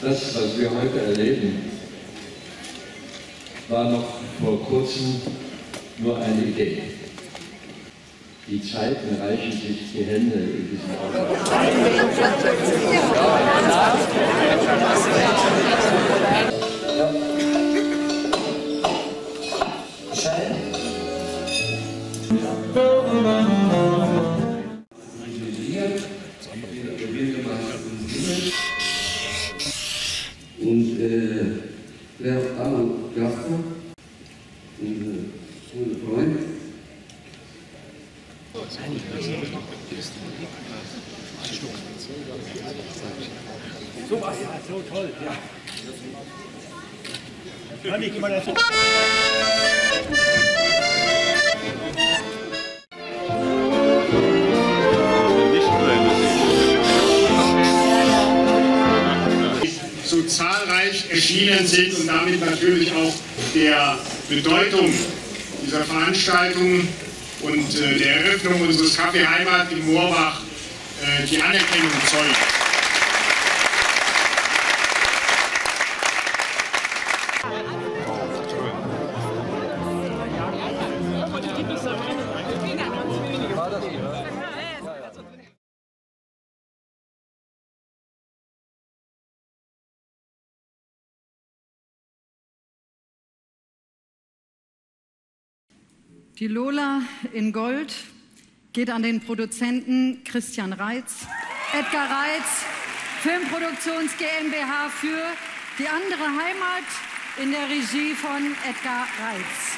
Das, was wir heute erleben, war noch vor kurzem nur eine Idee. Die Zeiten reichen sich die Hände in diesem Augenblick. Und Herr Arno Gaffner, unser guter Freund. So was, ja, so toll, ja. Kann ich mal dazu. So zahlreich erschienen sind und damit natürlich auch der Bedeutung dieser Veranstaltung und der Eröffnung unseres Café Heimat in Moorbach die Anerkennung zollen. Die Lola in Gold geht an den Produzenten Christian Reitz, Edgar Reitz, Filmproduktions GmbH für Die andere Heimat in der Regie von Edgar Reitz.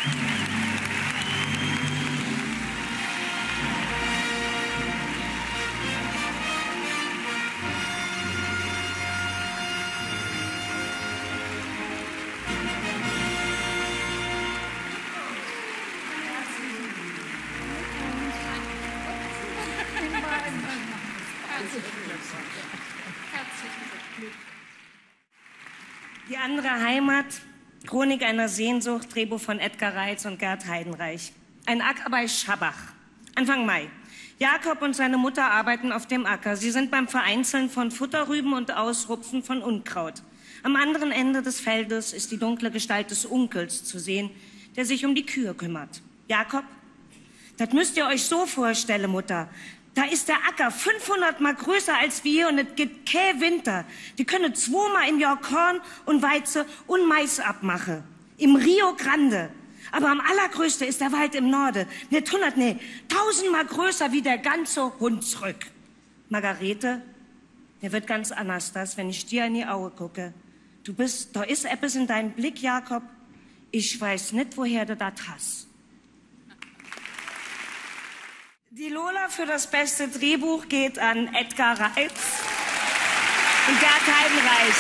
Die andere Heimat, Chronik einer Sehnsucht, Drehbuch von Edgar Reitz und Gerd Heidenreich. Ein Acker bei Schabach, Anfang Mai. Jakob und seine Mutter arbeiten auf dem Acker. Sie sind beim Vereinzeln von Futterrüben und Ausrupfen von Unkraut. Am anderen Ende des Feldes ist die dunkle Gestalt des Onkels zu sehen, der sich um die Kühe kümmert. Jakob, das müsst ihr euch so vorstellen, Mutter. Da ist der Acker 500 Mal größer als wir und es gibt kein Winter. Die können 2-mal im Jahr Korn und Weizen und Mais abmachen. Im Rio Grande. Aber am allergrößten ist der Wald im Norden. Nicht 100, nee, 1000-mal größer wie der ganze Hunsrück. Margarete, der wird ganz anders, das, wenn ich dir in die Augen gucke. Da ist etwas in deinem Blick, Jakob. Ich weiß nicht, woher du das hast. Die Lola für das beste Drehbuch geht an Edgar Reitz und Gerd Heidenreich.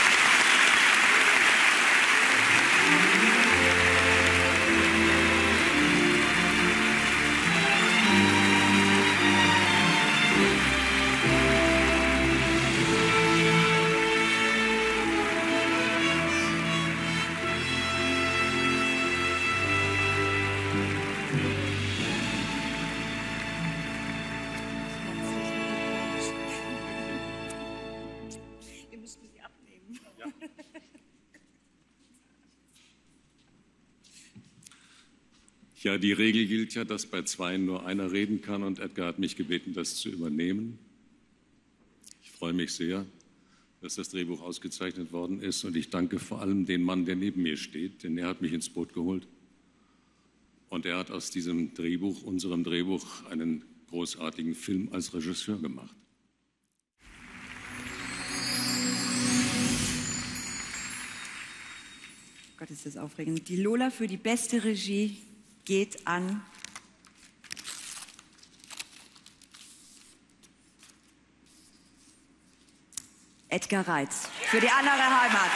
Ja, die Regel gilt ja, dass bei zweien nur einer reden kann und Edgar hat mich gebeten, das zu übernehmen. Ich freue mich sehr, dass das Drehbuch ausgezeichnet worden ist und ich danke vor allem dem Mann, der neben mir steht, denn er hat mich ins Boot geholt und er hat aus diesem Drehbuch, unserem Drehbuch, einen großartigen Film als Regisseur gemacht. Gott, ist das aufregend. Die Lola für die beste Regie geht an Edgar Reitz für Die andere Heimat.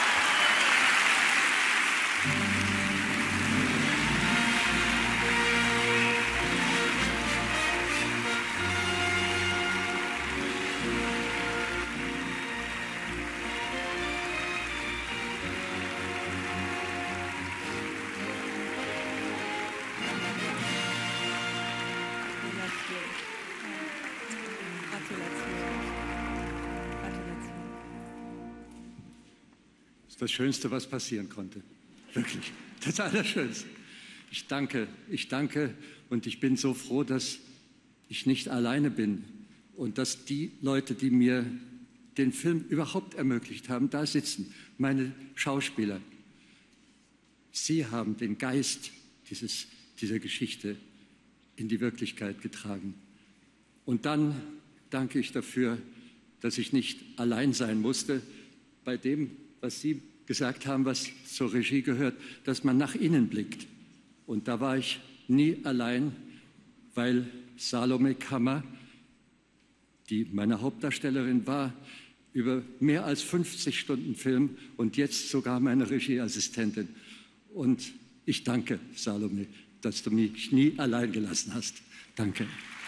das Schönste, was passieren konnte. Wirklich, das Allerschönste. Ich danke und ich bin so froh, dass ich nicht alleine bin und dass die Leute, die mir den Film überhaupt ermöglicht haben, da sitzen, meine Schauspieler. Sie haben den Geist dieser Geschichte in die Wirklichkeit getragen. Und dann danke ich dafür, dass ich nicht allein sein musste bei dem, was Sie gesagt haben, was zur Regie gehört, dass man nach innen blickt. Und da war ich nie allein, weil Salome Kammer, die meine Hauptdarstellerin war, über mehr als 50 Stunden Film und jetzt sogar meine Regieassistentin. Und ich danke, Salome, dass du mich nie allein gelassen hast. Danke.